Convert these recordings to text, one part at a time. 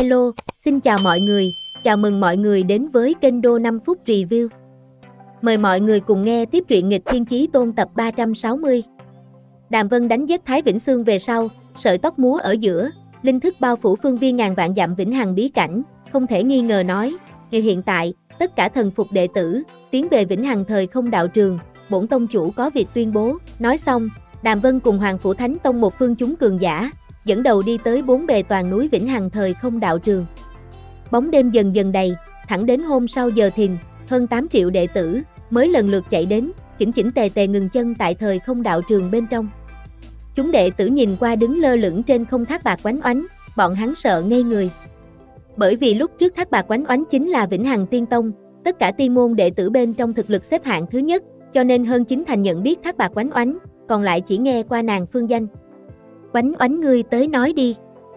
Hello, xin chào mọi người, chào mừng mọi người đến với kênh Đô 5 phút review. Mời mọi người cùng nghe tiếp truyện Nghịch Thiên Chí Tôn tập 360. Đàm Vân đánh giết Thái Vĩnh Xương về sau, sợi tóc múa ở giữa, linh thức bao phủ phương viên ngàn vạn dặm vĩnh hằng bí cảnh, không thể nghi ngờ nói, hiện tại, tất cả thần phục đệ tử, tiến về vĩnh hằng thời không đạo trường, bổn tông chủ có việc tuyên bố. Nói xong, Đàm Vân cùng Hoàng Phủ Thánh Tông một phương chúng cường giả, dẫn đầu đi tới bốn bề toàn núi vĩnh hằng thời không đạo trường. Bóng đêm dần dần đầy, thẳng đến hôm sau giờ thìn, hơn 8 triệu đệ tử mới lần lượt chạy đến, chỉnh chỉnh tề tề ngừng chân tại thời không đạo trường bên trong. Chúng đệ tử nhìn qua đứng lơ lửng trên không thác bạc oánh oánh, bọn hắn sợ ngây người. Bởi vì lúc trước thác bạc oánh oánh chính là vĩnh hằng tiên tông, tất cả tiên môn đệ tử bên trong thực lực xếp hạng thứ nhất, cho nên hơn 9 thành nhận biết thác bạc oánh oánh, còn lại chỉ nghe qua nàng phương danh. Oánh oánh ngươi tới nói đi.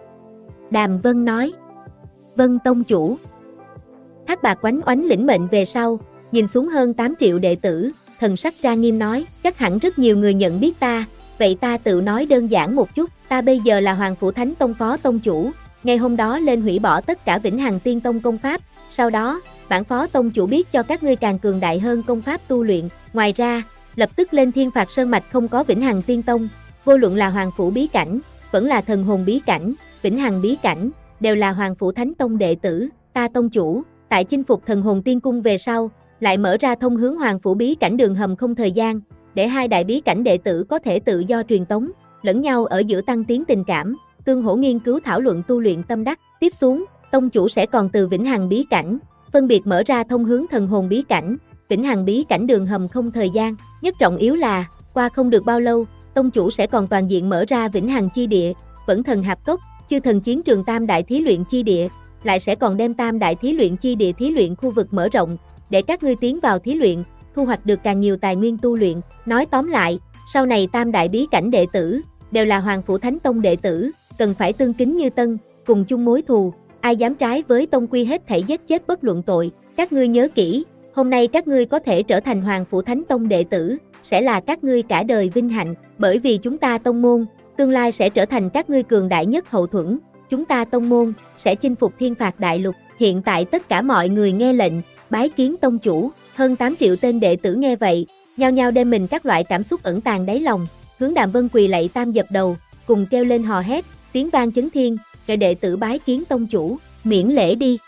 Đàm Vân nói. Vân tông chủ. Thác bạc oánh oánh lĩnh mệnh về sau, nhìn xuống hơn 8 triệu đệ tử, thần sắc trang nghiêm nói, chắc hẳn rất nhiều người nhận biết ta, vậy ta tự nói đơn giản một chút, ta bây giờ là Hoàng Phủ Thánh Tông phó tông chủ, ngày hôm đó lên hủy bỏ tất cả vĩnh hằng tiên tông công pháp, sau đó, bản phó tông chủ biết cho các ngươi càng cường đại hơn công pháp tu luyện, ngoài ra, lập tức lên Thiên Phạt Sơn Mạch không có vĩnh hằng tiên tông, vô luận là Hoàng Phủ bí cảnh, vẫn là thần hồn bí cảnh, vĩnh hằng bí cảnh, đều là Hoàng Phủ Thánh Tông đệ tử, ta tông chủ, tại chinh phục thần hồn tiên cung về sau, lại mở ra thông hướng Hoàng Phủ bí cảnh đường hầm không thời gian, để hai đại bí cảnh đệ tử có thể tự do truyền tống, lẫn nhau ở giữa tăng tiến tình cảm, tương hỗ nghiên cứu thảo luận tu luyện tâm đắc. Tiếp xuống, tông chủ sẽ còn từ vĩnh hằng bí cảnh, phân biệt mở ra thông hướng thần hồn bí cảnh, vĩnh hằng bí cảnh đường hầm không thời gian. Nhất trọng yếu là, qua không được bao lâu, tông chủ sẽ còn toàn diện mở ra vĩnh hằng chi địa, vẫn thần hạp cốc, chư thần chiến trường tam đại thí luyện chi địa, lại sẽ còn đem tam đại thí luyện chi địa thí luyện khu vực mở rộng, để các ngươi tiến vào thí luyện, thu hoạch được càng nhiều tài nguyên tu luyện. Nói tóm lại, sau này tam đại bí cảnh đệ tử, đều là Hoàng Phủ Thánh Tông đệ tử, cần phải tương kính như tân, cùng chung mối thù, ai dám trái với tông quy hết thảy giết chết bất luận tội. Các ngươi nhớ kỹ, hôm nay các ngươi có thể trở thành Hoàng Phủ Thánh Tông đệ tử, sẽ là các ngươi cả đời vinh hạnh, bởi vì chúng ta tông môn, tương lai sẽ trở thành các ngươi cường đại nhất hậu thuẫn, chúng ta tông môn, sẽ chinh phục thiên phạt đại lục. Hiện tại tất cả mọi người nghe lệnh, bái kiến tông chủ. Hơn 8 triệu tên đệ tử nghe vậy, nhao nhao đem mình các loại cảm xúc ẩn tàng đáy lòng, hướng Đàm Vân quỳ lạy tam dập đầu, cùng kêu lên hò hét, tiếng vang chấn thiên, để đệ tử bái kiến tông chủ, miễn lễ đi.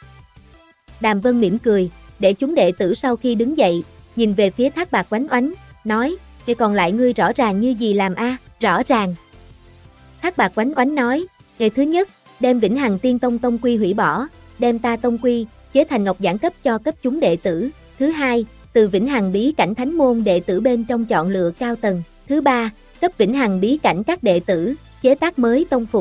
Đàm Vân mỉm cười, để chúng đệ tử sau khi đứng dậy, nhìn về phía thác bạc oánh oánh, nói, vậy còn lại ngươi rõ ràng như gì làm a? Rõ ràng. Thác bạc oánh oánh nói, ngày thứ nhất, đem vĩnh hằng tiên tông tông quy hủy bỏ, đem ta tông quy, chế thành ngọc giản cấp cho cấp chúng đệ tử. Thứ hai, từ vĩnh hằng bí cảnh thánh môn đệ tử bên trong chọn lựa cao tầng. Thứ ba, cấp vĩnh hằng bí cảnh các đệ tử, chế tác mới tông phục.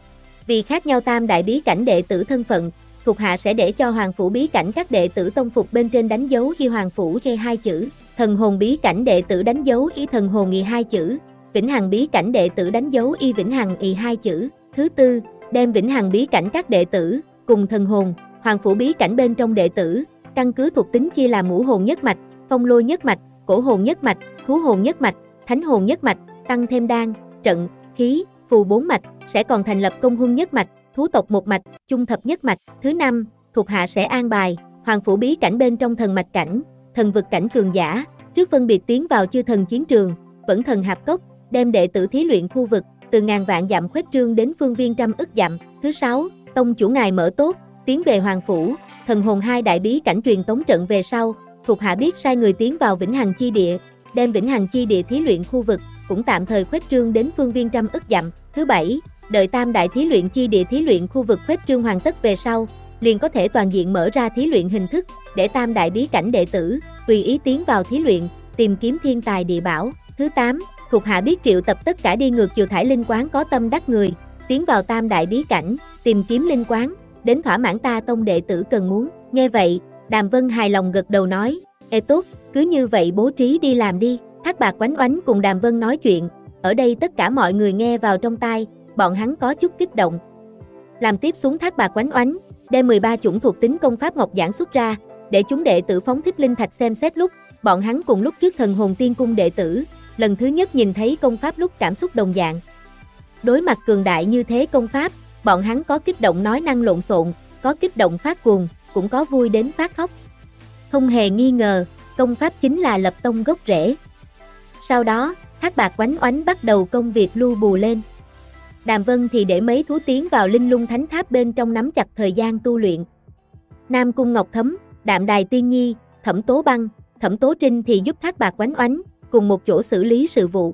Vì khác nhau tam đại bí cảnh đệ tử thân phận, thuộc hạ sẽ để cho Hoàng Phủ bí cảnh các đệ tử tông phục bên trên đánh dấu ghi Hoàng Phủ chê 2 chữ, thần hồn bí cảnh đệ tử đánh dấu y thần hồn y 2 chữ, vĩnh hằng bí cảnh đệ tử đánh dấu y vĩnh hằng y 2 chữ. Thứ tư, đem vĩnh hằng bí cảnh các đệ tử cùng thần hồn, Hoàng Phủ bí cảnh bên trong đệ tử, căn cứ thuộc tính chia làm ngũ hồn nhất mạch, phong lôi nhất mạch, cổ hồn nhất mạch, thú hồn nhất mạch, thánh hồn nhất mạch, tăng thêm đan, trận, khí, phù 4 mạch, sẽ còn thành lập công huân nhất mạch, thú tộc một mạch, trung thập nhất mạch. Thứ năm, thuộc hạ sẽ an bài Hoàng Phủ bí cảnh bên trong thần mạch cảnh, thần vực cảnh cường giả, trước phân biệt tiến vào chư thần chiến trường, vẫn thần hạp cốc, đem đệ tử thí luyện khu vực từ ngàn vạn dặm khuếch trương đến phương viên trăm ức dặm. Thứ sáu, tông chủ ngài mở tốt, tiến về Hoàng Phủ, thần hồn 2 đại bí cảnh truyền tống trận về sau, thuộc hạ biết sai người tiến vào vĩnh hằng chi địa, đem vĩnh hằng chi địa thí luyện khu vực cũng tạm thời khuếch trương đến phương viên trăm ức dặm. Thứ bảy, đợi tam đại thí luyện chi địa thí luyện khu vực khuếch trương hoàn tất về sau, liền có thể toàn diện mở ra thí luyện hình thức, để tam đại bí cảnh đệ tử tùy ý tiến vào thí luyện, tìm kiếm thiên tài địa bảo. Thứ 8, thuộc hạ biết triệu tập tất cả đi ngược chiều thải linh quán có tâm đắc người, tiến vào tam đại bí cảnh, tìm kiếm linh quán, đến thỏa mãn ta tông đệ tử cần muốn. Nghe vậy, Đàm Vân hài lòng gật đầu nói, ê tốt, cứ như vậy bố trí đi làm đi. Thác bạc oánh oánh cùng Đàm Vân nói chuyện, ở đây tất cả mọi người nghe vào trong tai, bọn hắn có chút kích động. Làm tiếp xuống thác bạc oánh oánh, đem 13 chủng thuộc tính công pháp ngọc giảng xuất ra, để chúng đệ tử phóng thích linh thạch xem xét lúc, bọn hắn cùng lúc trước thần hồn tiên cung đệ tử, lần thứ nhất nhìn thấy công pháp lúc cảm xúc đồng dạng. Đối mặt cường đại như thế công pháp, bọn hắn có kích động nói năng lộn xộn, có kích động phát cuồng, cũng có vui đến phát khóc. Không hề nghi ngờ, công pháp chính là lập tông gốc rễ. Sau đó, Thác Bạt Oánh Oánh bắt đầu công việc lưu bù lên. Đàm Vân thì để mấy thú tiến vào Linh Lung Thánh Tháp bên trong nắm chặt thời gian tu luyện. Nam Cung Ngọc Thấm, Đạm Đài Tiên Nhi, Thẩm Tố Băng, Thẩm Tố Trinh thì giúp Thác Bạt Oánh Oánh cùng một chỗ xử lý sự vụ.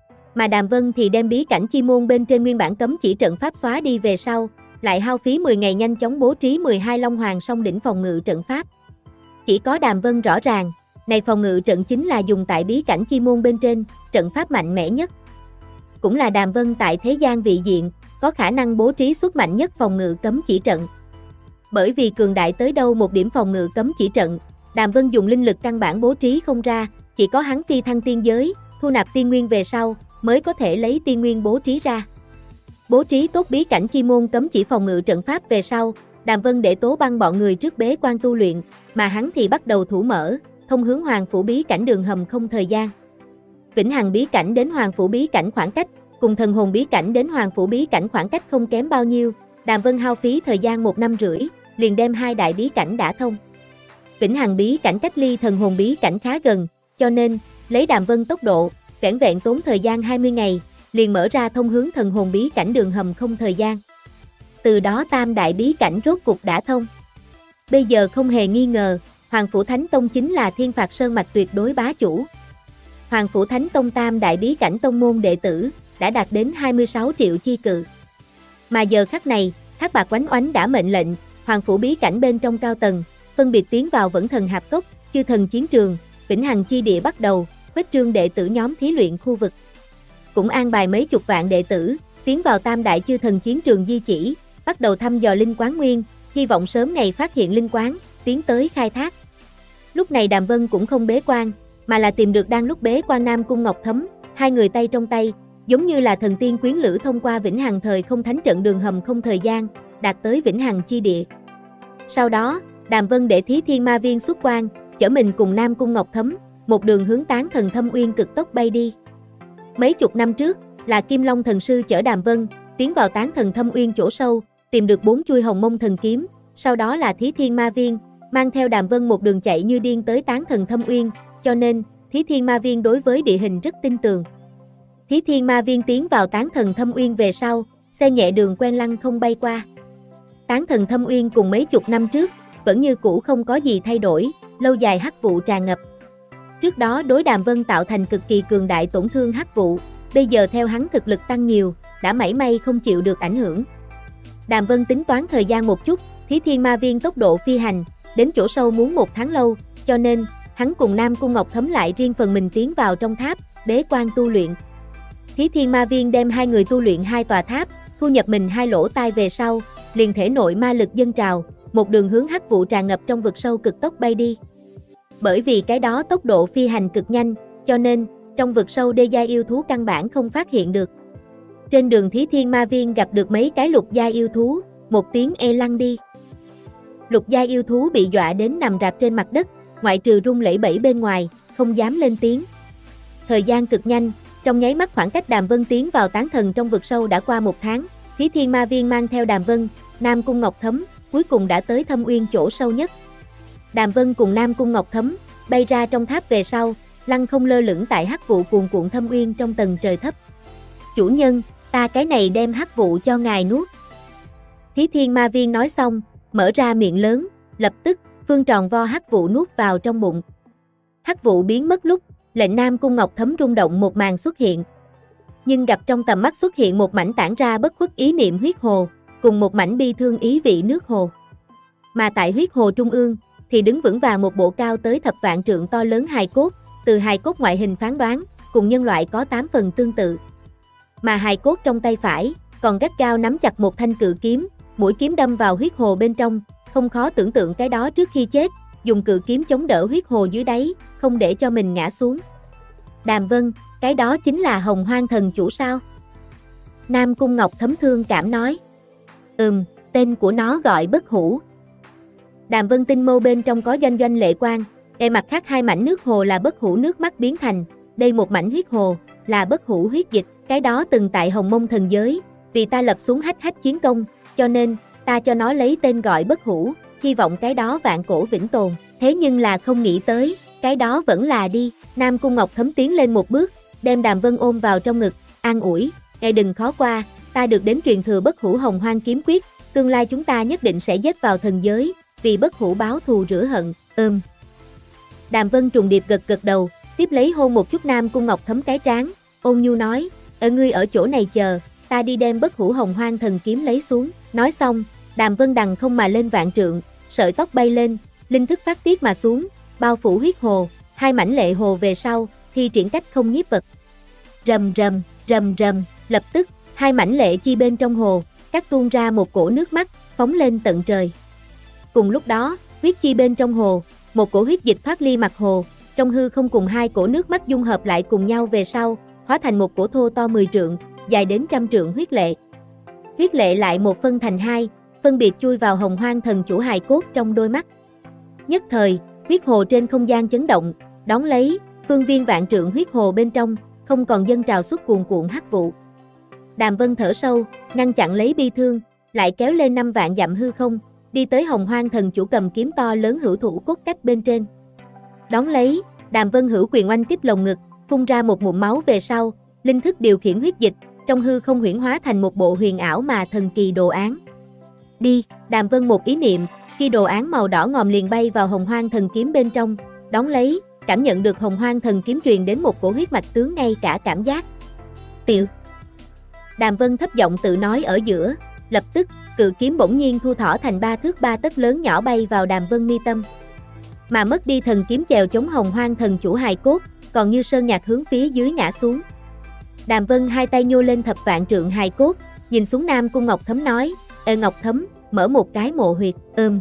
Mà Đàm Vân thì đem bí cảnh chi môn bên trên nguyên bản cấm chỉ trận pháp xóa đi về sau, lại hao phí 10 ngày nhanh chóng bố trí 12 Long Hoàng song đỉnh phòng ngự trận pháp. Chỉ có Đàm Vân rõ ràng, này phòng ngự trận chính là dùng tại bí cảnh chi môn bên trên, trận pháp mạnh mẽ nhất. Cũng là Đàm Vân tại thế gian vị diện, có khả năng bố trí xuất mạnh nhất phòng ngự cấm chỉ trận. Bởi vì cường đại tới đâu một điểm phòng ngự cấm chỉ trận, Đàm Vân dùng linh lực căn bản bố trí không ra, chỉ có hắn phi thăng tiên giới, thu nạp tiên nguyên về sau, mới có thể lấy tiên nguyên bố trí ra. Bố trí tốt bí cảnh chi môn cấm chỉ phòng ngự trận pháp về sau, Đàm Vân để Tố Băng bọn người trước bế quan tu luyện, mà hắn thì bắt đầu thủ mở, thông hướng Hoàng Phủ bí cảnh đường hầm không thời gian. Vĩnh Hằng bí cảnh đến Hoàng Phủ bí cảnh khoảng cách, cùng Thần Hồn bí cảnh đến Hoàng Phủ bí cảnh khoảng cách không kém bao nhiêu, Đàm Vân hao phí thời gian 1 năm rưỡi, liền đem hai đại bí cảnh đã thông. Vĩnh Hằng bí cảnh cách ly Thần Hồn bí cảnh khá gần, cho nên, lấy Đàm Vân tốc độ, vẻn vẹn tốn thời gian 20 ngày, liền mở ra thông hướng Thần Hồn bí cảnh đường hầm không thời gian. Từ đó tam đại bí cảnh rốt cục đã thông. Bây giờ không hề nghi ngờ, Hoàng Phủ Thánh Tông chính là Thiên Phạt Sơn mạch tuyệt đối bá chủ. Hoàng Phủ Thánh Tông tam đại bí cảnh tông môn đệ tử, đã đạt đến 26 triệu chi cự. Mà giờ khắc này, Thác Bạt Oánh Oánh đã mệnh lệnh, Hoàng Phủ bí cảnh bên trong cao tầng, phân biệt tiến vào Vẫn Thần Hạp Cốc, Chư Thần Chiến Trường, Vĩnh Hằng chi địa bắt đầu, khuếch trương đệ tử nhóm thí luyện khu vực. Cũng an bài mấy chục vạn đệ tử, tiến vào tam đại Chư Thần Chiến Trường di chỉ, bắt đầu thăm dò linh quán nguyên, hy vọng sớm ngày phát hiện linh quán, tiến tới khai thác. Lúc này Đàm Vân cũng không bế quan, mà là tìm được đang lúc bế quan Nam Cung Ngọc Thấm, hai người tay trong tay, giống như là thần tiên quyến lữ thông qua Vĩnh Hằng thời không thánh trận đường hầm không thời gian, đạt tới Vĩnh Hằng chi địa. Sau đó, Đàm Vân để Thí Thiên Ma Viên xuất quan, chở mình cùng Nam Cung Ngọc Thấm, một đường hướng Tán Thần Thâm Uyên cực tốc bay đi. Mấy chục năm trước, là Kim Long thần sư chở Đàm Vân, tiến vào Tán Thần Thâm Uyên chỗ sâu, tìm được 4 chuôi Hồng Mông thần kiếm, sau đó là Thí Thiên Ma Viên, mang theo Đàm Vân một đường chạy như điên tới Tán Thần Thâm Uyên, cho nên, Thí Thiên Ma Viên đối với địa hình rất tin tường. Thí Thiên Ma Viên tiến vào Tán Thần Thâm Uyên về sau, xe nhẹ đường quen lăng không bay qua. Tán Thần Thâm Uyên cùng mấy chục năm trước, vẫn như cũ không có gì thay đổi, lâu dài hắc vụ tràn ngập. Trước đó đối Đàm Vân tạo thành cực kỳ cường đại tổn thương hắc vụ, bây giờ theo hắn thực lực tăng nhiều, đã mảy may không chịu được ảnh hưởng. Đàm Vân tính toán thời gian một chút, Thí Thiên Ma Viên tốc độ phi hành, đến chỗ sâu muốn 1 tháng lâu, cho nên, hắn cùng Nam Cung Ngọc Thấm lại riêng phần mình tiến vào trong tháp, bế quan tu luyện. Thí Thiên Ma Viên đem hai người tu luyện 2 tòa tháp, thu nhập mình 2 lỗ tai về sau, liền thể nội ma lực dâng trào, một đường hướng hắc vụ tràn ngập trong vực sâu cực tốc bay đi. Bởi vì cái đó tốc độ phi hành cực nhanh, cho nên, trong vực sâu đê giai yêu thú căn bản không phát hiện được. Trên đường Thí Thiên Ma Viên gặp được mấy cái lục giai yêu thú, một tiếng lăn đi. Lục giai yêu thú bị dọa đến nằm rạp trên mặt đất, ngoại trừ rung lẩy bẩy bên ngoài, không dám lên tiếng. Thời gian cực nhanh, trong nháy mắt khoảng cách Đàm Vân tiến vào Tán Thần trong vực sâu đã qua 1 tháng, Thí Thiên Ma Viên mang theo Đàm Vân, Nam Cung Ngọc Thấm, cuối cùng đã tới Thâm Uyên chỗ sâu nhất. Đàm Vân cùng Nam Cung Ngọc Thấm, bay ra trong tháp về sau, lăng không lơ lửng tại hắc vụ cuồn cuộn Thâm Uyên trong tầng trời thấp. Chủ nhân, ta cái này đem hắc vụ cho ngài nuốt. Thí Thiên Ma Viên nói xong, mở ra miệng lớn, lập tức, phương tròn vo hắc vụ nuốt vào trong bụng. Hắc vụ biến mất lúc, lệnh Nam Cung Ngọc Thấm rung động một màn xuất hiện. Nhưng gặp trong tầm mắt xuất hiện một mảnh tản ra bất khuất ý niệm huyết hồ, cùng một mảnh bi thương ý vị nước hồ. Mà tại huyết hồ trung ương, thì đứng vững vàng một bộ cao tới thập vạn trượng to lớn hài cốt, từ hài cốt ngoại hình phán đoán, cùng nhân loại có 8 phần tương tự. Mà hài cốt trong tay phải, còn gắt gao nắm chặt một thanh cự kiếm, mũi kiếm đâm vào huyết hồ bên trong, không khó tưởng tượng cái đó trước khi chết, dùng cự kiếm chống đỡ huyết hồ dưới đáy, không để cho mình ngã xuống. Đàm Vân, cái đó chính là Hồng Hoang thần chủ sao? Nam Cung Ngọc Thấm thương cảm nói. Tên của nó gọi Bất Hủ. Đàm Vân tinh mâu bên trong có doanh doanh lệ quang, mặt khác 2 mảnh nước hồ là Bất Hủ nước mắt biến thành, đây một mảnh huyết hồ, là Bất Hủ huyết dịch, cái đó từng tại Hồng Mông thần giới, vì ta lập xuống hách hách chiến công, cho nên, ta cho nó lấy tên gọi Bất Hủ, hy vọng cái đó vạn cổ vĩnh tồn. Thế nhưng là không nghĩ tới, cái đó vẫn là đi. Nam Cung Ngọc Thấm tiến lên một bước, đem Đàm Vân ôm vào trong ngực, an ủi, ngài đừng khó qua, ta được đến truyền thừa Bất Hủ Hồng Hoang kiếm quyết, tương lai chúng ta nhất định sẽ dết vào thần giới, vì Bất Hủ báo thù rửa hận. Đàm Vân trùng điệp gật gật đầu, tiếp lấy hôn một chút Nam Cung Ngọc Thấm cái trán, ôn nhu nói, ngươi ở chỗ này chờ, ta đi đem Bất Hủ Hồng Hoang thần kiếm lấy xuống. Nói xong, Đàm Vân đằng không mà lên vạn trượng, sợi tóc bay lên, linh thức phát tiết mà xuống, bao phủ huyết hồ, hai mảnh lệ hồ về sau, thi triển cách không nhiếp vật. Rầm rầm, rầm rầm, lập tức, hai mảnh lệ chi bên trong hồ, cắt tuôn ra một cổ nước mắt, phóng lên tận trời. Cùng lúc đó, huyết chi bên trong hồ, một cổ huyết dịch thoát ly mặt hồ, trong hư không cùng hai cổ nước mắt dung hợp lại cùng nhau về sau, hóa thành một cổ thô to 10 trượng, dài đến 100 trượng huyết lệ. Huyết lệ lại một phân thành hai, phân biệt chui vào Hồng Hoang thần chủ hài cốt trong đôi mắt. Nhất thời, huyết hồ trên không gian chấn động, đón lấy, phương viên vạn trượng huyết hồ bên trong, không còn dâng trào xuất cuồn cuộn hắc vụ. Đàm Vân thở sâu, ngăn chặn lấy bi thương, lại kéo lên 5 vạn dặm hư không, đi tới Hồng Hoang thần chủ cầm kiếm to lớn hữu thủ cốt cách bên trên. Đón lấy, Đàm Vân hữu quyền oanh tiếp lồng ngực, phun ra một ngụm máu về sau, linh thức điều khiển huyết dịch, trong hư không huyễn hóa thành một bộ huyền ảo mà thần kỳ đồ án. Đi, Đàm Vân một ý niệm, khi đồ án màu đỏ ngòm liền bay vào Hồng Hoang thần kiếm bên trong, đón lấy, cảm nhận được Hồng Hoang thần kiếm truyền đến một cổ huyết mạch tướng ngay cả cảm giác. Tiểu. Đàm Vân thấp giọng tự nói ở giữa, lập tức, cự kiếm bỗng nhiên thu thỏ thành 3 thước 3 tấc lớn nhỏ bay vào Đàm Vân mi tâm. Mà mất đi thần kiếm chèo chống Hồng Hoang thần chủ hài cốt, còn như sơn nhạc hướng phía dưới ngã xuống. Đàm Vân hai tay nhô lên thập vạn trượng hài cốt, nhìn xuống Nam Cung Ngọc Thấm nói, Ngọc Thấm, mở một cái mộ huyệt.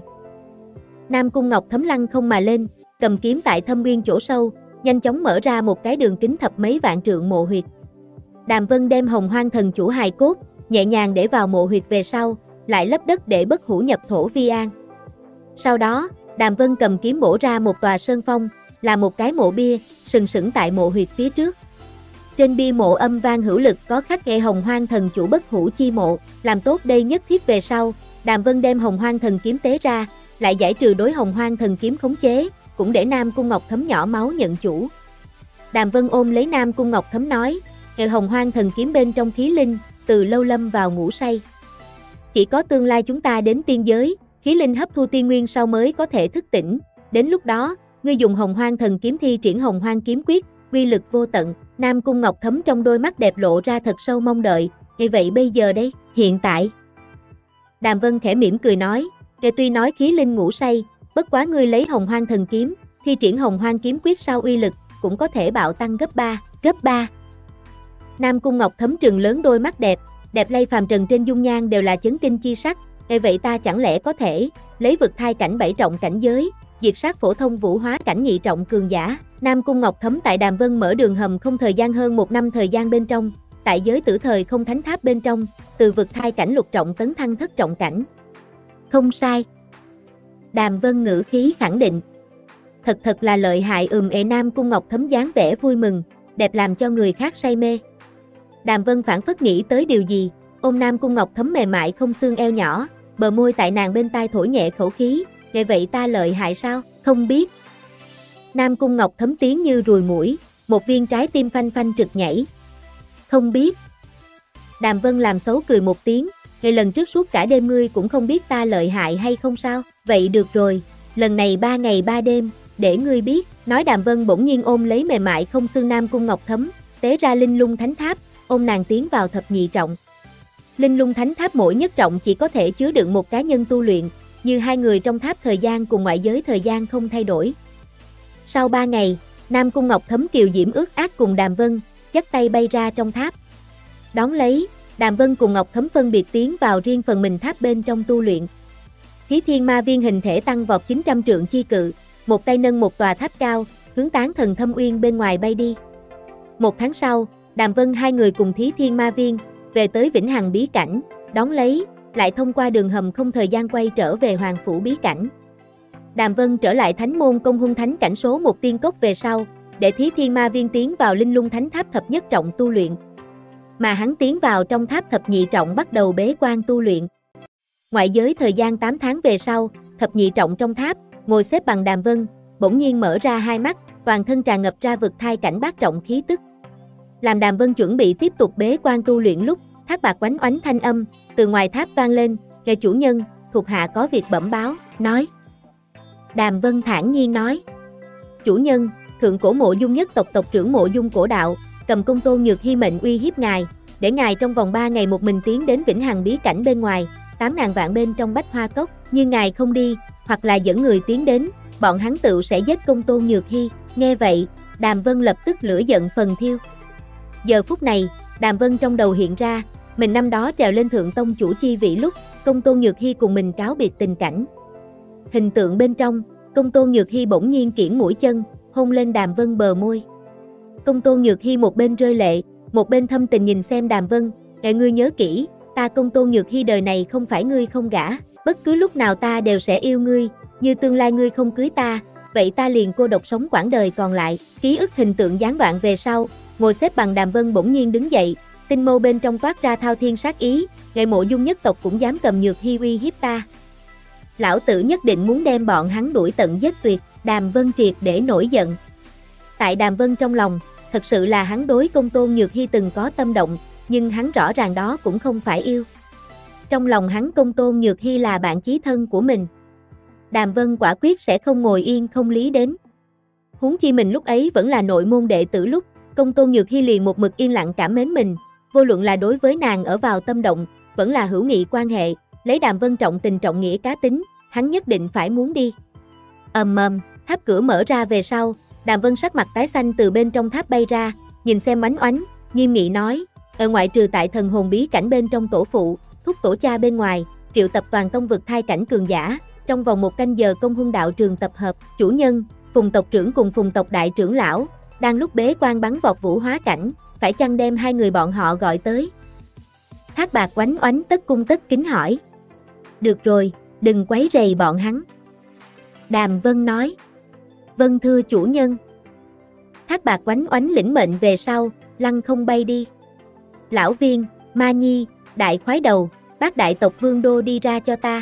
Nam Cung Ngọc Thấm lăng không mà lên, cầm kiếm tại thâm nguyên chỗ sâu, nhanh chóng mở ra một cái đường kính thập mấy vạn trượng mộ huyệt. Đàm Vân đem Hồng Hoang thần chủ hài cốt, nhẹ nhàng để vào mộ huyệt về sau, lại lấp đất để Bất Hủ nhập thổ vi an. Sau đó, Đàm Vân cầm kiếm bổ ra một tòa sơn phong, là một cái mộ bia, sừng sững tại mộ huyệt phía trước. Trên bia mộ âm vang hữu lực có khắc ghi Hồng Hoang thần chủ Bất Hủ chi mộ, làm tốt đây nhất thiết về sau, Đàm Vân đem Hồng Hoang thần kiếm tế ra, lại giải trừ đối Hồng Hoang thần kiếm khống chế, cũng để Nam Cung Ngọc Thấm nhỏ máu nhận chủ. Đàm Vân ôm lấy Nam Cung Ngọc Thấm nói, Hồng Hoang thần kiếm bên trong khí linh, từ lâu lâm vào ngủ say. Chỉ có tương lai chúng ta đến tiên giới, khí linh hấp thu tiên nguyên sau mới có thể thức tỉnh, đến lúc đó, ngươi dùng Hồng Hoang thần kiếm thi triển Hồng Hoang kiếm quyết, uy lực vô tận. Nam Cung Ngọc Thấm trong đôi mắt đẹp lộ ra thật sâu mong đợi, vậy bây giờ đây, hiện tại. Đàm Vân khẽ mỉm cười nói, tuy nói khí linh ngủ say, bất quá ngươi lấy Hồng Hoang thần kiếm, thi triển Hồng Hoang kiếm quyết sau uy lực, cũng có thể bạo tăng gấp 3. Nam Cung Ngọc Thấm trừng lớn đôi mắt đẹp, đẹp lay phàm trần trên dung nhan đều là chấn kinh chi sắc, vậy ta chẳng lẽ có thể lấy vực thai cảnh 7 trọng cảnh giới, diệt sát phổ thông vũ hóa cảnh nhị trọng cường giả. Nam Cung Ngọc Thấm tại Đàm Vân mở đường hầm không thời gian hơn 1 năm thời gian bên trong, tại giới tử thời không thánh tháp bên trong, từ vực thai cảnh lục trọng tấn thăng thất trọng cảnh. Không sai. Đàm Vân ngữ khí khẳng định. Thật là lợi hại. Nam Cung Ngọc Thấm dáng vẻ vui mừng, đẹp làm cho người khác say mê. Đàm Vân phảng phất nghĩ tới điều gì, ôm Nam Cung Ngọc Thấm mềm mại không xương eo nhỏ, bờ môi tại nàng bên tai thổi nhẹ khẩu khí, vậy ta lợi hại sao, không biết. Nam Cung Ngọc Thấm tiếng như ruồi muỗi, một viên trái tim phanh phanh trực nhảy. Không biết. Đàm Vân làm xấu cười một tiếng, lần trước suốt cả đêm ngươi cũng không biết ta lợi hại hay không sao, vậy được rồi, lần này 3 ngày 3 đêm, để ngươi biết. Nói Đàm Vân bỗng nhiên ôm lấy mềm mại không xương Nam Cung Ngọc Thấm, tế ra Linh Lung Thánh Tháp, ôm nàng tiến vào thập nhị trọng. Linh Lung Thánh Tháp mỗi nhất trọng chỉ có thể chứa đựng một cá nhân tu luyện, như hai người trong tháp thời gian cùng ngoại giới thời gian không thay đổi. Sau 3 ngày, Nam Cung Ngọc Thấm kiều diễm ước ác cùng Đàm Vân, dắt tay bay ra trong tháp. Đón lấy, Đàm Vân cùng Ngọc Thấm phân biệt tiến vào riêng phần mình tháp bên trong tu luyện. Thí Thiên Ma Viên hình thể tăng vọt 900 trượng chi cự, một tay nâng một tòa tháp cao, hướng Tán Thần Thâm Uyên bên ngoài bay đi. 1 tháng sau, Đàm Vân hai người cùng Thí Thiên Ma Viên về tới Vĩnh Hằng bí cảnh, đón lấy, lại thông qua đường hầm không thời gian quay trở về Hoàng Phủ bí cảnh. Đàm Vân trở lại Thánh môn Công Hung Thánh cảnh số 1 tiên cốc về sau, để Thí Thiên Ma Viên tiến vào Linh Lung Thánh Tháp thập nhất trọng tu luyện. mà hắn tiến vào trong tháp thập nhị trọng bắt đầu bế quan tu luyện. Ngoại giới thời gian 8 tháng về sau, thập nhị trọng trong tháp, ngồi xếp bằng Đàm Vân, bỗng nhiên mở ra hai mắt, toàn thân tràn ngập ra vực thai cảnh bát trọng khí tức. Làm Đàm Vân chuẩn bị tiếp tục bế quan tu luyện lúc, Thác Bạt oánh oánh thanh âm từ ngoài tháp vang lên, "Nghe chủ nhân, thuộc hạ có việc bẩm báo." Nói. Đàm Vân thản nhiên nói, "Chủ nhân, thượng cổ Mộ Dung nhất tộc tộc trưởng Mộ Dung Cổ Đạo, cầm Công Tôn Nhược Hy mệnh uy hiếp ngài, để ngài trong vòng 3 ngày một mình tiến đến Vĩnh Hằng bí cảnh bên ngoài, 8.000 vạn bên trong Bách Hoa Cốc, như ngài không đi, hoặc là dẫn người tiến đến, bọn hắn tự sẽ giết Công Tôn Nhược Hy." Nghe vậy, Đàm Vân lập tức lửa giận phần thiêu. Giờ phút này, Đàm Vân trong đầu hiện ra, mình năm đó trèo lên thượng tông chủ chi vị lúc, Công Tôn Nhược Hy cùng mình cáo biệt tình cảnh. Hình tượng bên trong, Công Tôn Nhược Hy bỗng nhiên kiễng mũi chân, hôn lên Đàm Vân bờ môi. Công Tôn Nhược Hy một bên rơi lệ, một bên thâm tình nhìn xem Đàm Vân, "Ngài ngươi nhớ kỹ, ta Công Tôn Nhược Hy đời này không phải ngươi không gả, bất cứ lúc nào ta đều sẽ yêu ngươi, như tương lai ngươi không cưới ta, vậy ta liền cô độc sống quãng đời còn lại." Ký ức hình tượng gián đoạn về sau, ngồi xếp bằng Đàm Vân bỗng nhiên đứng dậy, tinh mâu bên trong toát ra thao thiên sát ý, "Ngài Mộ Dung nhất tộc cũng dám cầm Nhược Hy uy hiếp ta. Lão tử nhất định muốn đem bọn hắn đuổi tận giết tuyệt." Đàm Vân triệt để nổi giận. Tại Đàm Vân trong lòng, thật sự là hắn đối Công Tôn Nhược Hy từng có tâm động, nhưng hắn rõ ràng đó cũng không phải yêu. Trong lòng hắn Công Tôn Nhược Hy là bạn chí thân của mình. Đàm Vân quả quyết sẽ không ngồi yên không lý đến. Huống chi mình lúc ấy vẫn là nội môn đệ tử lúc, Công Tôn Nhược Hy liền một mực yên lặng cảm mến mình, vô luận là đối với nàng ở vào tâm động, vẫn là hữu nghị quan hệ, lấy Đàm Vân trọng tình trọng nghĩa cá tính, hắn nhất định phải muốn đi. Tháp cửa mở ra về sau, Đàm Vân sắc mặt tái xanh từ bên trong tháp bay ra, nhìn xem oánh oánh, nghiêm nghị nói, "Ở ngoại trừ tại thần hồn bí cảnh bên trong tổ phụ, thúc tổ cha bên ngoài, triệu tập toàn tông vực thai cảnh cường giả, trong vòng 1 canh giờ công huân đạo trường tập hợp." Chủ nhân, Phùng tộc trưởng cùng Phùng tộc đại trưởng lão đang lúc bế quan bắn vọt vũ hóa cảnh, phải chăng đem hai người bọn họ gọi tới? Thác Bạt oánh oánh tất cung tất kính hỏi. "Được rồi, đừng quấy rầy bọn hắn." Đàm Vân nói. "Vâng thưa chủ nhân." Thác Bạt oánh oánh lĩnh mệnh về sau, lăng không bay đi. "Lão Viên, Ma Nhi, Đại Khoái Đầu, Bát đại tộc Vương Đô đi ra cho ta."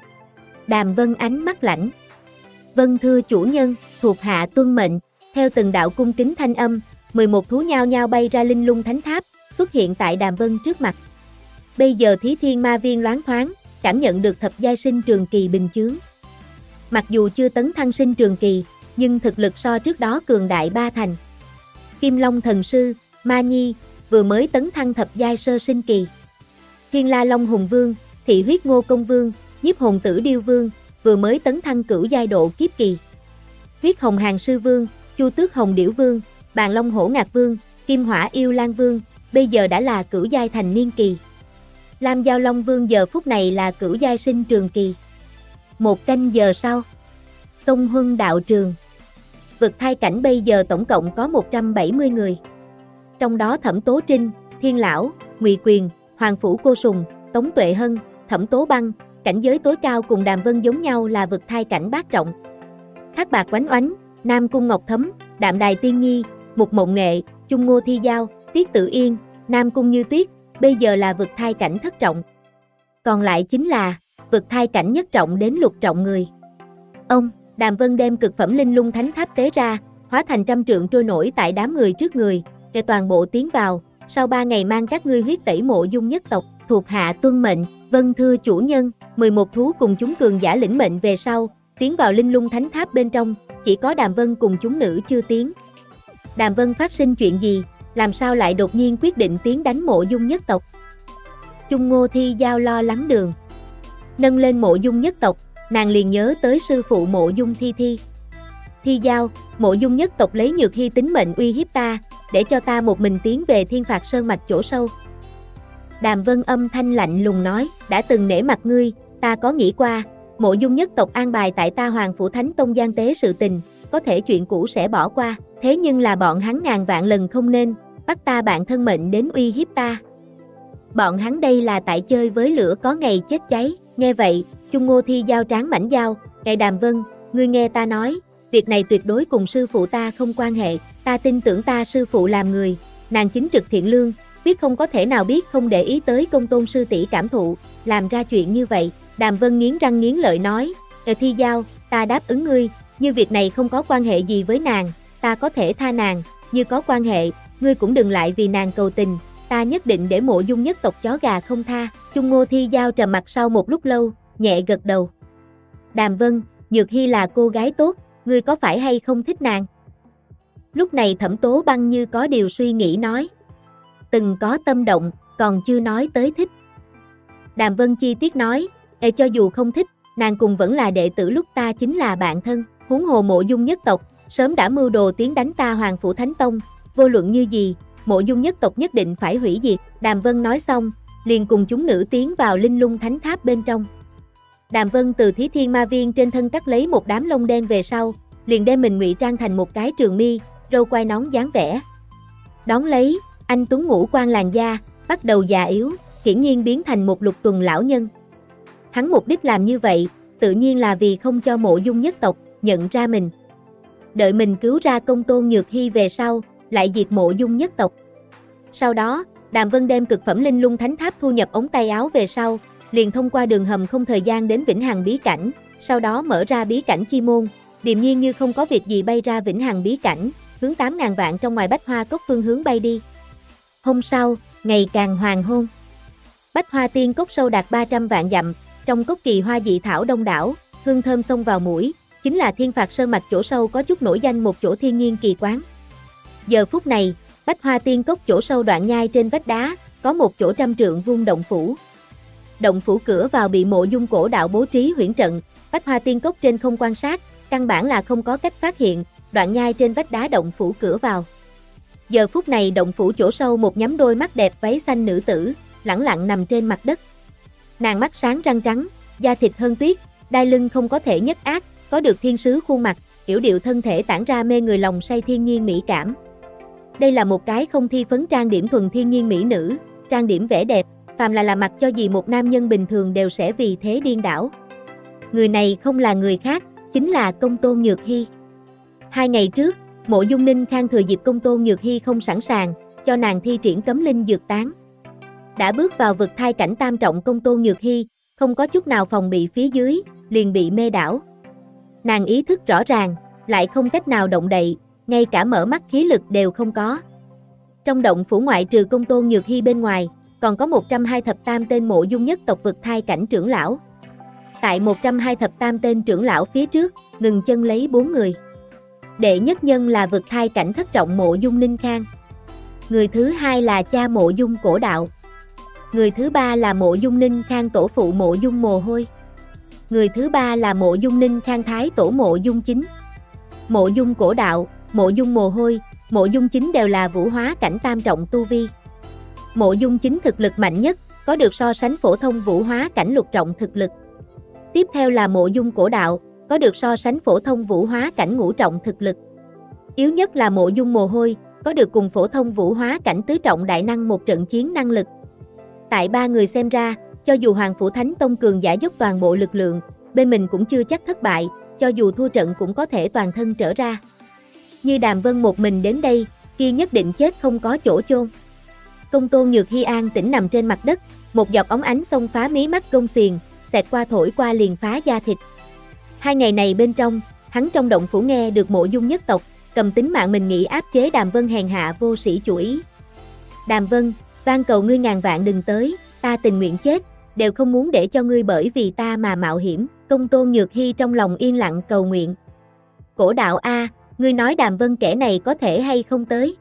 Đàm Vân ánh mắt lãnh. "Vâng thưa chủ nhân, thuộc hạ tuân mệnh." Theo từng đạo cung kính thanh âm, 11 thú nhao nhao bay ra linh lung thánh tháp, xuất hiện tại Đàm Vân trước mặt. Bây giờ Thí Thiên Ma Viên loáng thoáng, cảm nhận được thập giai sinh trường kỳ bình chướng. Mặc dù chưa tấn thăng sinh trường kỳ, nhưng thực lực so trước đó cường đại 3 thành. Kim Long Thần Sư, Ma Nhi, vừa mới tấn thăng thập giai sơ sinh kỳ. Thiên La Long Hùng Vương, Thị Huyết Ngô Công Vương, Nhiếp Hồn Tử Điêu Vương, vừa mới tấn thăng cửu giai độ kiếp kỳ. Huyết Hồng Hàng Sư Vương, Chu Tước Hồng Điểu Vương, Bàn Long Hổ Ngạc Vương, Kim Hỏa Yêu Lan Vương, bây giờ đã là cửu giai thành niên kỳ. Lam Giao Long Vương giờ phút này là cửu giai sinh trường kỳ. 1 canh giờ sau, Công Huân đạo trường. Vực thai cảnh bây giờ tổng cộng có 170 người. Trong đó Thẩm Tố Trinh, Thiên Lão, Ngụy Quyền, Hoàng Phủ Cô Sùng, Tống Tuệ Hân, Thẩm Tố Băng, cảnh giới tối cao cùng Đàm Vân giống nhau là vực thai cảnh bát trọng. Thác Bạt oánh oánh, Nam Cung Ngọc Thấm, Đạm Đài Tiên Nhi, Mục Mộng Nghệ, Chung Ngô Thi Giao, Tiết Tử Yên, Nam Cung Như Tuyết, bây giờ là vực thai cảnh thất trọng. Còn lại chính là vực thai cảnh nhất trọng đến lục trọng người. Đàm Vân đem cực phẩm linh lung thánh tháp tế ra, hóa thành trăm trượng trôi nổi tại đám người trước người, để toàn bộ tiến vào, sau 3 ngày mang các ngươi huyết tẩy Mộ Dung nhất tộc, thuộc hạ tuân mệnh. Vâng thưa chủ nhân. 11 thú cùng chúng cường giả lĩnh mệnh về sau, tiến vào linh lung thánh tháp bên trong, chỉ có Đàm Vân cùng chúng nữ chưa tiến. Đàm Vân phát sinh chuyện gì, làm sao lại đột nhiên quyết định tiến đánh Mộ Dung nhất tộc? Chung Ngô Thi Giao lo lắng đường. Nâng lên Mộ Dung nhất tộc, nàng liền nhớ tới sư phụ Mộ Dung Thi Thi. "Thi Giao, Mộ Dung nhất tộc lấy Nhược Hy tính mệnh uy hiếp ta, để cho ta một mình tiến về Thiên Phạt Sơn mạch chỗ sâu." Đàm Vân âm thanh lạnh lùng nói, "Đã từng nể mặt ngươi, ta có nghĩ qua, Mộ Dung nhất tộc an bài tại ta Hoàng Phủ Thánh Tông gian tế sự tình, có thể chuyện cũ sẽ bỏ qua, thế nhưng là bọn hắn ngàn vạn lần không nên, bắt ta bạn thân mệnh đến uy hiếp ta. Bọn hắn đây là tại chơi với lửa có ngày chết cháy." Nghe vậy, Chung Ngô Thi Giao tráng mảnh dao, "Ngài Đàm Vân, ngươi nghe ta nói, việc này tuyệt đối cùng sư phụ ta không quan hệ, ta tin tưởng ta sư phụ làm người, nàng chính trực thiện lương, Biết không có thể nào biết không để ý tới Công Tôn sư tỷ cảm thụ, làm ra chuyện như vậy. Đàm Vân nghiến răng nghiến lợi nói, Thi Giao, ta đáp ứng ngươi, như việc này không có quan hệ gì với nàng, ta có thể tha nàng, như có quan hệ, ngươi cũng đừng lại vì nàng cầu tình, ta nhất định để Mộ Dung nhất tộc chó gà không tha. Chung Ngô Thi Giao trầm mặt sau một lúc lâu, nhẹ gật đầu. Đàm Vân, Nhược Hy là cô gái tốt, ngươi có phải hay không thích nàng? Lúc này Thẩm Tố Băng như có điều suy nghĩ nói. Từng có tâm động, còn chưa nói tới thích. Đàm Vân chi tiết nói, cho dù không thích, nàng cùng vẫn là đệ tử lúc ta chính là bạn thân, huống hồ Mộ Dung nhất tộc, sớm đã mưu đồ tiến đánh ta Hoàng Phủ Thánh Tông, vô luận như gì, Mộ Dung nhất tộc nhất định phải hủy diệt. Đàm Vân nói xong, liền cùng chúng nữ tiến vào Linh Lung Thánh Tháp bên trong. Đàm Vân từ Thí Thiên Ma Viên trên thân cắt lấy một đám lông đen về sau, liền đem mình ngụy trang thành một cái trường mi, râu quai nón dáng vẻ. Đón lấy, anh tuấn ngũ quan làn da, bắt đầu già yếu, hiển nhiên biến thành một Lục Tuần lão nhân. Hắn mục đích làm như vậy, tự nhiên là vì không cho Mộ Dung nhất tộc nhận ra mình. Đợi mình cứu ra Công Tôn Nhược Hy về sau, lại diệt Mộ Dung nhất tộc. Sau đó, Đàm Vân đem cực phẩm Linh Lung Thánh Tháp thu nhập ống tay áo về sau, liền thông qua đường hầm không thời gian đến Vĩnh Hằng bí cảnh, sau đó mở ra bí cảnh chi môn, điềm nhiên như không có việc gì bay ra Vĩnh Hằng bí cảnh, hướng 8.000 vạn trong ngoài Bách Hoa Cốc phương hướng bay đi. Hôm sau, ngày càng hoàng hôn. Bách Hoa Tiên Cốc sâu đạt 300 vạn dặm, trong cốc kỳ hoa dị thảo đông đảo, hương thơm xông vào mũi, chính là Thiên Phạt Sơn mạch chỗ sâu có chút nổi danh một chỗ thiên nhiên kỳ quán. Giờ phút này, Bách Hoa Tiên Cốc chỗ sâu đoạn nhai trên vách đá, có một chỗ 100 trượng vuông động phủ. Động phủ cửa vào bị Mộ Dung cổ đạo bố trí huyễn trận, Bách Hoa Tiên Cốc trên không quan sát, căn bản là không có cách phát hiện, đoạn nhai trên vách đá động phủ cửa vào. Giờ phút này động phủ chỗ sâu một nhắm đôi mắt đẹp váy xanh nữ tử, lẳng lặng nằm trên mặt đất. Nàng mắt sáng răng trắng, da thịt hơn tuyết, đai lưng không có thể nhất ác, có được thiên sứ khuôn mặt, yểu điệu thân thể tản ra mê người lòng say thiên nhiên mỹ cảm. Đây là một cái không thi phấn trang điểm thuần thiên nhiên mỹ nữ, trang điểm vẻ đẹp, phàm là mặt cho gì một nam nhân bình thường đều sẽ vì thế điên đảo. Người này không là người khác, chính là Công Tôn Nhược Hy. 2 ngày trước, Mộ Dung Ninh Khang thừa dịp Công Tôn Nhược Hy không sẵn sàng, cho nàng thi triển cấm linh dược tán. Đã bước vào vực thai cảnh tam trọng Công Tôn Nhược Hy, không có chút nào phòng bị phía dưới, liền bị mê đảo. Nàng ý thức rõ ràng, lại không cách nào động đậy, ngay cả mở mắt khí lực đều không có. Trong động phủ ngoại trừ Công Tôn Nhược Hy bên ngoài, còn có 120 thập tam tên Mộ Dung nhất tộc vực thai cảnh trưởng lão. Tại 120 thập tam tên trưởng lão phía trước, ngừng chân lấy 4 người. Đệ nhất nhân là vực thai cảnh thất trọng Mộ Dung Ninh Khang. Người thứ hai là cha Mộ Dung cổ đạo. Người thứ ba là Mộ Dung Ninh Khang tổ phụ Mộ Dung mồ hôi. Người thứ ba là Mộ Dung Ninh Khang thái tổ Mộ Dung chính. Mộ Dung cổ đạo, Mộ Dung mồ hôi, Mộ Dung chính đều là vũ hóa cảnh tam trọng tu vi. Mộ Dung chính thực lực mạnh nhất, có được so sánh phổ thông vũ hóa cảnh lục trọng thực lực. Tiếp theo là Mộ Dung cổ đạo, có được so sánh phổ thông vũ hóa cảnh ngũ trọng thực lực. Yếu nhất là Mộ Dung mồ hôi, có được cùng phổ thông vũ hóa cảnh tứ trọng đại năng một trận chiến năng lực. Tại 3 người xem ra, cho dù Hoàng Phủ Thánh Tông cường giả dốc toàn bộ lực lượng, bên mình cũng chưa chắc thất bại, cho dù thua trận cũng có thể toàn thân trở ra. Như Đàm Vân một mình đến đây, kia nhất định chết không có chỗ chôn. Công Tôn Nhược Hy an tĩnh nằm trên mặt đất, một giọt óng ánh xông phá mí mắt gông xiềng, xẹt qua thổi qua liền phá da thịt. 2 ngày này bên trong, hắn trong động phủ nghe được Mộ Dung nhất tộc, cầm tính mạng mình nghĩ áp chế Đàm Vân hèn hạ vô sĩ chủ ý. Đàm Vân, van cầu ngươi ngàn vạn đừng tới, ta tình nguyện chết, đều không muốn để cho ngươi bởi vì ta mà mạo hiểm. Công Tôn Nhược Hy trong lòng yên lặng cầu nguyện. Cổ đạo A, ngươi nói Đàm Vân kẻ này có thể hay không tới?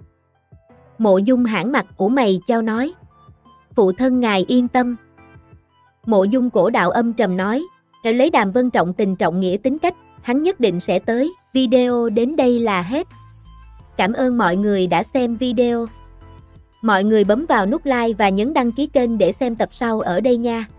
Mộ Dung hãn mặt ủ mày chau nói. Phụ thân ngài yên tâm. Mộ Dung cổ đạo âm trầm nói, lấy Đàm Vân trọng tình trọng nghĩa tính cách, hắn nhất định sẽ tới. Video đến đây là hết. Cảm ơn mọi người đã xem video. Mọi người bấm vào nút like và nhấn đăng ký kênh để xem tập sau ở đây nha.